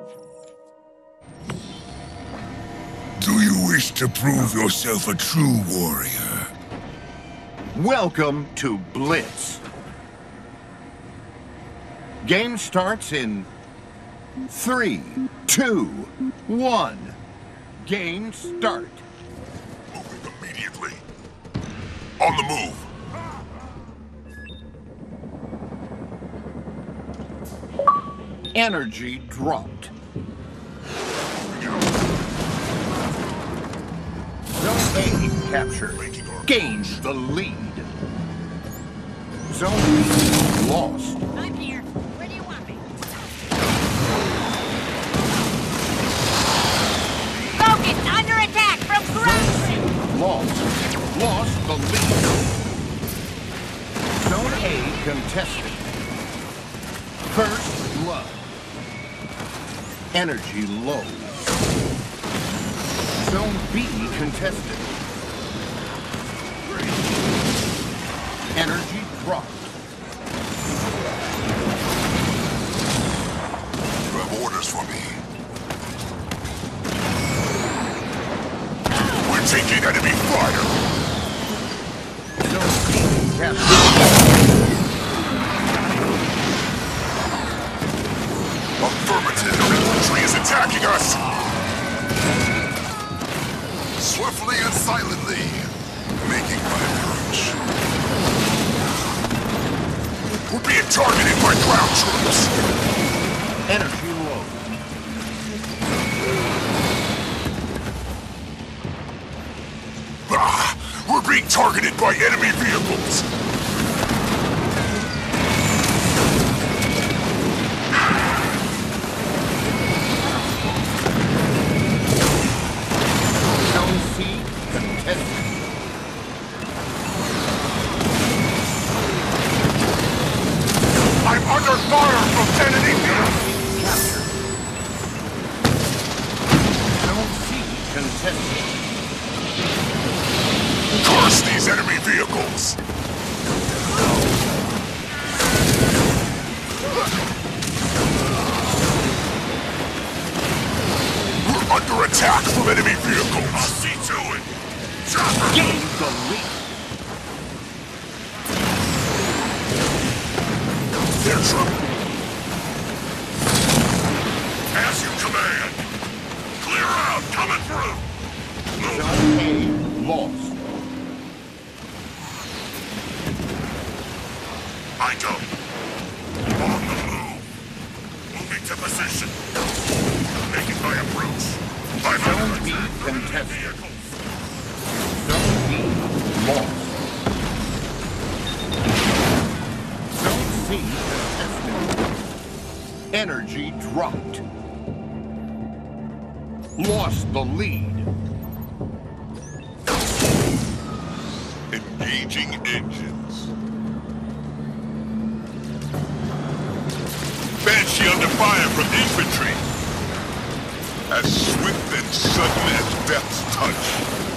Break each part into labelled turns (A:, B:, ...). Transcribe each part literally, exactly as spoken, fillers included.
A: Do you wish to prove yourself a true warrior?
B: Welcome to Blitz. Game starts in three, two, one. Game start.
A: Moving immediately. On the move.
B: Energy dropped. Zone A captured. Gains the lead. Zone B lost.
C: I'm here. Where do you want me? Focus! Under attack from ground!
B: Lost. Lost the lead. Zone A contested. First blood. Energy low. Zone B contested. Energy dropped.
A: You have orders for me. We're taking enemy fire.
B: Zone B captured.
A: Affirmative. Infantry is attacking us. Swiftly and silently, making my approach. We're being targeted by ground troops.
B: Energy low.
A: Ah, we're being targeted by enemy vehicles.
B: Zone C contested.
A: I'm under fire from enemy vehicles.
B: Captured. Zone C contested.
A: Curse these enemy vehicles. We're under attack from enemy vehicles. I'll see to it. Chopper.
B: Gain the lead.
A: Their trouble. As you command. Clear out, coming through.
B: Zone A lost.
A: I go. On the move. Moving to position. Making my approach. I'm
B: Zone
A: under
B: B
A: attack from enemy
B: contested.
A: vehicles.
B: Zone B lost. Zone C contested. Energy dropped. Lost the lead.
A: Engaging engines. Banshee under fire from infantry. As swift and sudden as death's touch.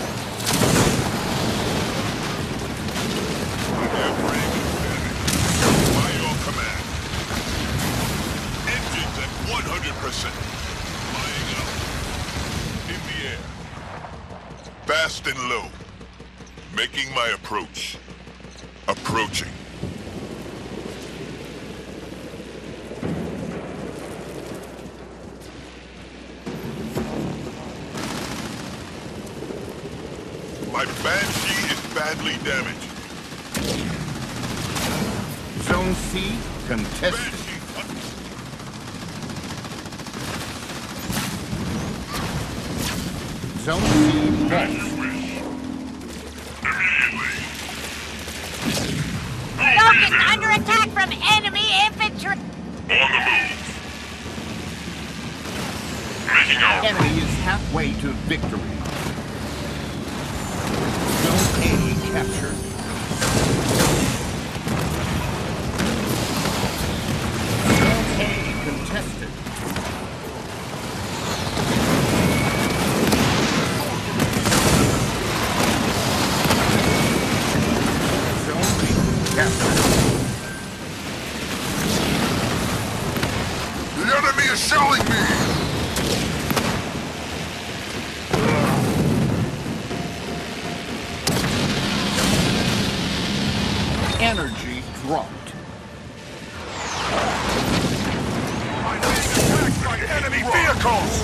A: Every advantage. By your command. Engines at one hundred percent. Flying up. In the air. Fast and low. Making my approach. Approaching. My Banshee is badly damaged.
B: Zone C contested.
A: Banshee.
B: Zone C
A: As you
B: lost.
A: wish. Immediately.
C: Focus! Under attack from enemy infantry!
A: On the move. Making our
B: Enemy is halfway to victory. Zone A captured. Zone A contested. Zone B captured.
A: The enemy is shelling me! vehicles!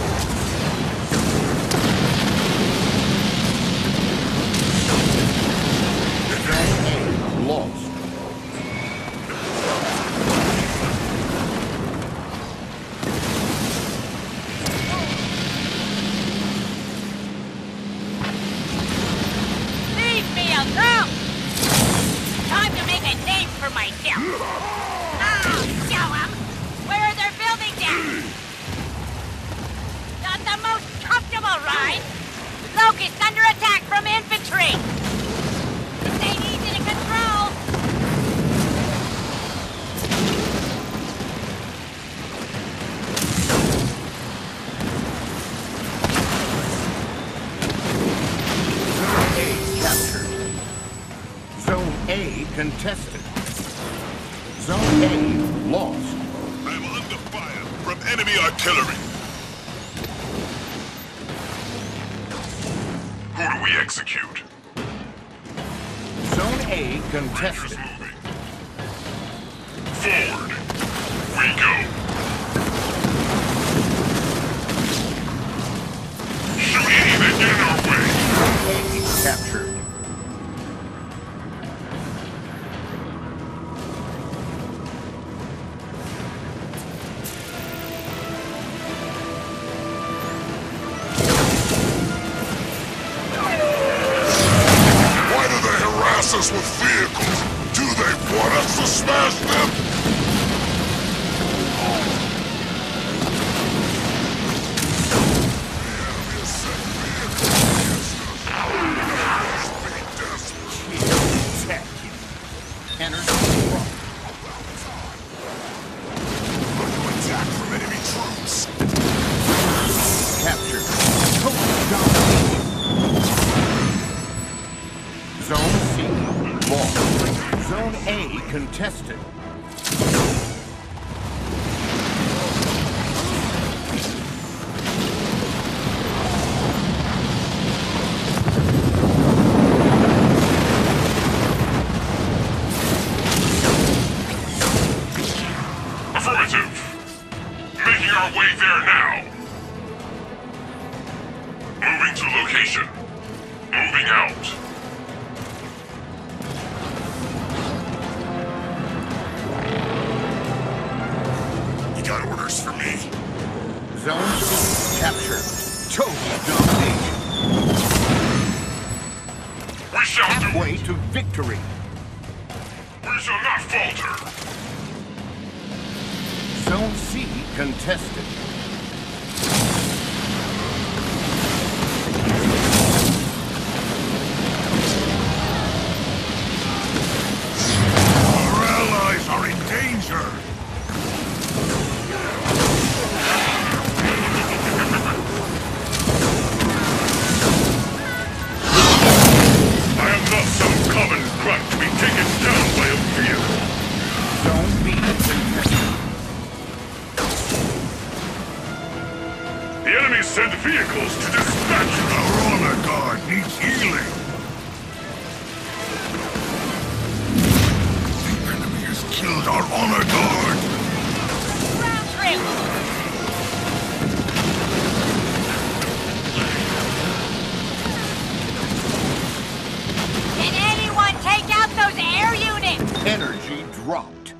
B: Lost.
C: Leave me alone! Time to make a name for myself. I'll show 'em! Where are their buildings at? Not the most comfortable ride! Locust under attack from infantry! This ain't easy to control!
B: Zone A captured. Zone A contested. Zone A lost.
A: I'm under fire from enemy artillery. Who do we execute?
B: Zone A contested.
A: Moving. Forward. We go. Shoot any that get in our way.
B: A captured.
A: Why do they harass us with vehicles? Do they want us to smash them?
B: Attack you. Energy drop.
A: Attack from enemy troops.
B: Captured. Total domination. Zone C lost. Zone A contested.
A: Affirmative. Making our way there now. Moving to location. Moving out. You got orders for me?
B: Zone C captured. Total domination.
A: We shall do
B: Halfway
A: it.
B: to victory.
A: We shall not falter.
B: Zone C contested.
A: Our allies are in danger. I am not some common grunt to be taken down by a vehicle.
B: Zone B contested.
A: The enemy sent vehicles to dispatch. Our honor guard needs healing. The enemy has killed our honor guard.
C: Ground troops! Can anyone take out those air units?
B: Energy dropped.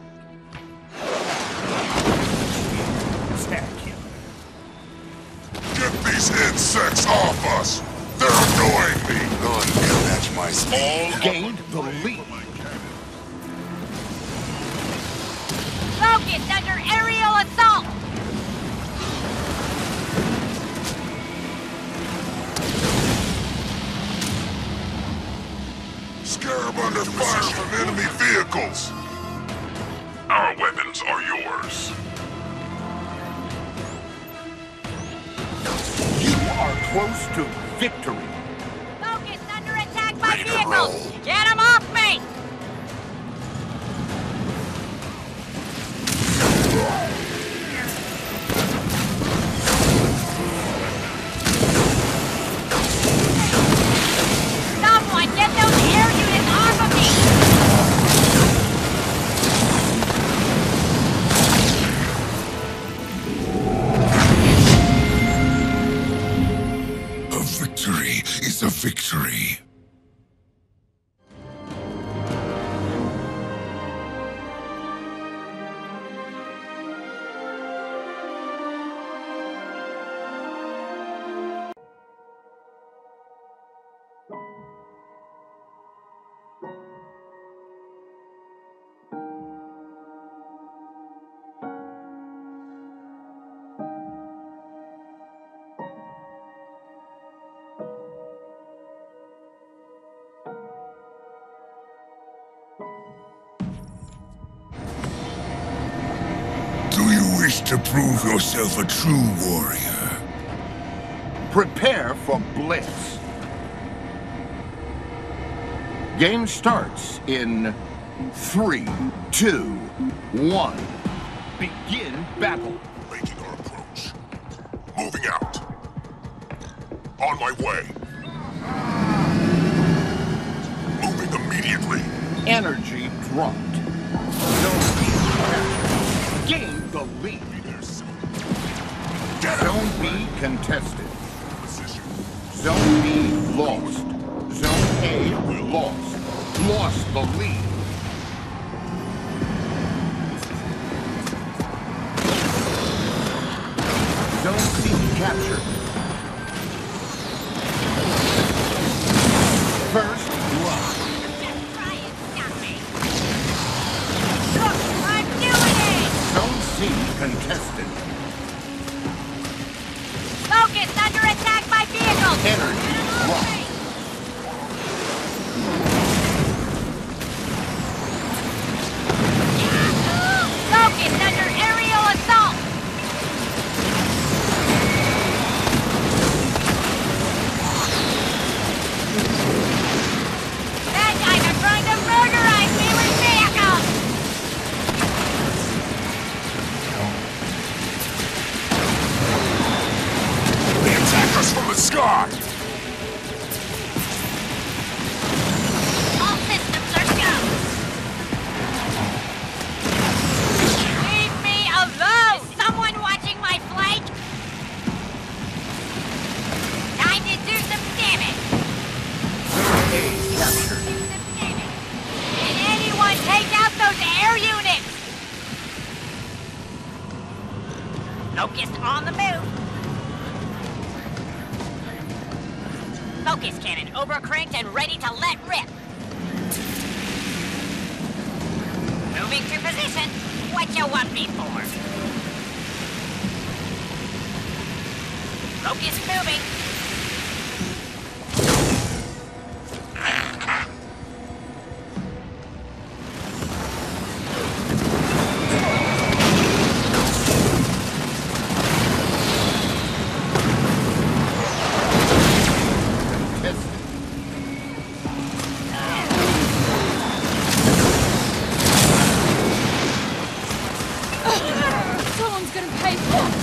B: Attack him.
A: Get these insects off us. They're annoying me. None can match my small.
B: Gained the lead.
C: Locust under aerial assault!
A: Scarab under fire from enemy vehicles. Our weapons are yours.
B: You are close to victory.
C: Locust under attack by
A: Ready to
C: vehicles!
A: roll.
C: Get them off me! Someone get those air units off of me!
A: victory. To prove yourself a true warrior.
B: Prepare for Blitz. Game starts in three, two, one. Begin battle.
A: Making our approach. Moving out. On my way. Moving immediately.
B: Energy dropped. Zone B captured. Gain the lead. Zone B contested. Zone B lost. Zone A lost. Lost the lead. Zone C captured. First blood.
C: Just try and stop me. Look, I'm doing it!
B: Zone C contested.
C: Focus under attack by vehicles!
B: Energy dropped.
C: Focus under aerial assault! Bad guys are trying to murderize me with vehicles!
A: They attack us from the sky!
C: All systems are go! Leave me alone! Is someone watching my flank? Time to do some damage!
B: Zone A captured.
C: Do some damage! Can anyone take out those air units? Focus on the move! Focus cannon overcranked and ready to let rip. Moving to position. What you want me for? Focus moving.
D: Someone's gonna pay for it.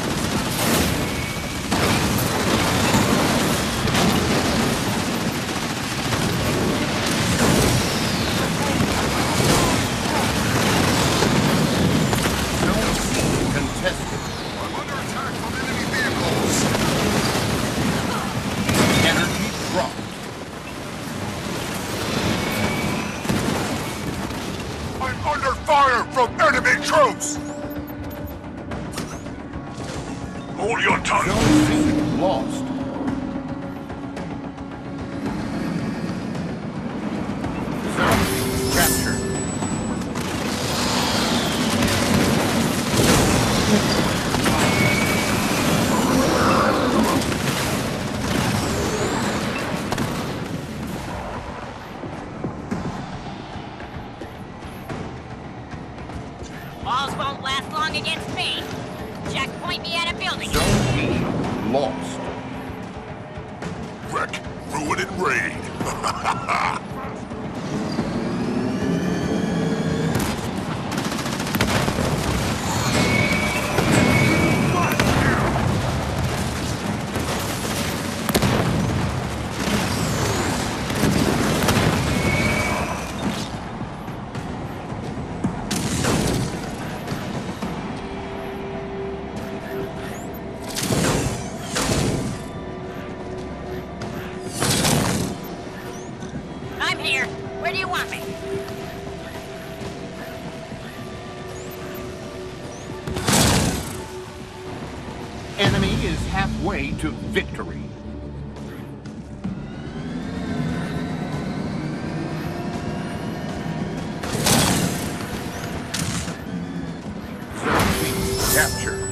B: Zone C contested.
A: I'm under attack from enemy vehicles!
B: Energy dropped.
A: I'm under fire from enemy troops! Hold your tongue!
B: Zone C lost. Zone B captured.
C: Walls won't last long against me. Jack, point me at a building.
B: Zone B lost.
A: Wreck, ruin, and raid!
C: Where do you want me?
B: Enemy is halfway to victory. Zone B captured.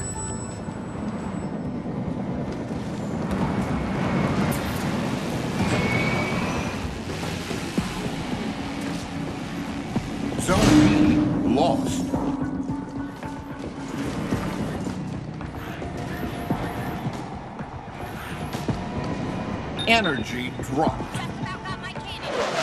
B: Zone B lost. Energy dropped.
C: Just about got my cannon.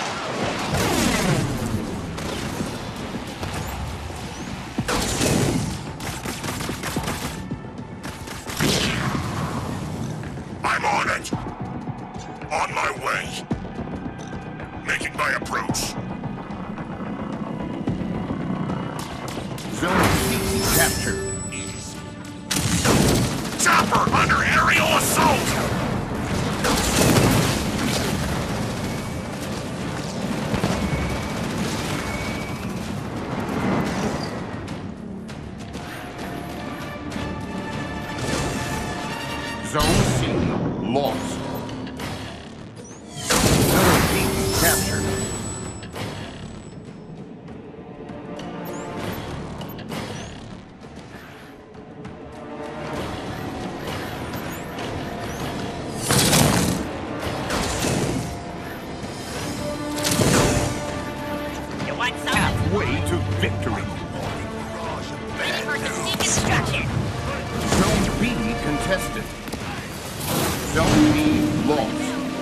A: I'm on it. On my way. Making my approach.
B: Zone C captured.
A: Chopper under aerial assault!
B: Zone C lost. Zone B captured.
C: You want some?
B: Halfway to victory.
C: Ready for some deconstruction.
B: Zone B contested. Zone B lost.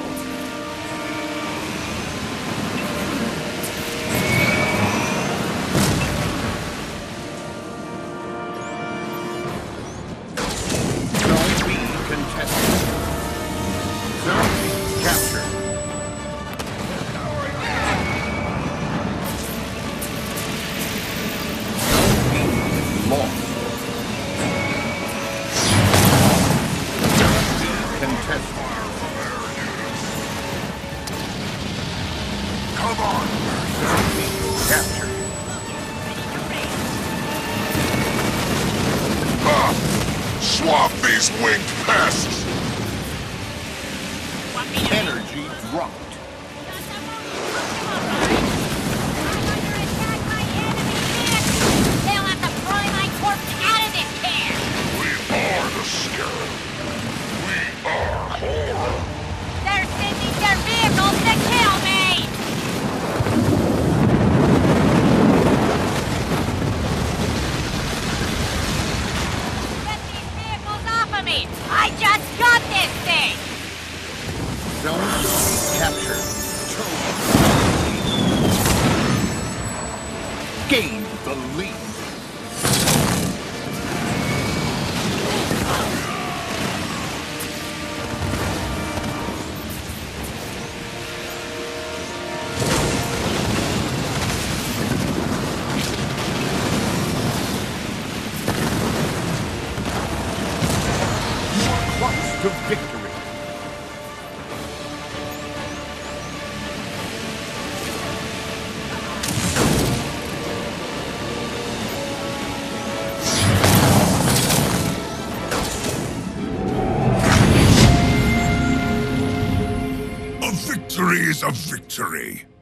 B: Zone B contested. Zone B captured. Zone B lost. Zone B contested.
A: Come on!
B: Zone B captured.
A: Ah! Swap these winged pests!
C: Want me to
B: Energy dropped.
C: They'll have to pry my corpse out of this can!
A: We are the Scarab. We are horror.
C: They're sending their vehicles to kill me! Get these vehicles off of me! I just got this thing!
B: Zone C captured. Gained the lead. Close to victory.
A: A victory is a victory.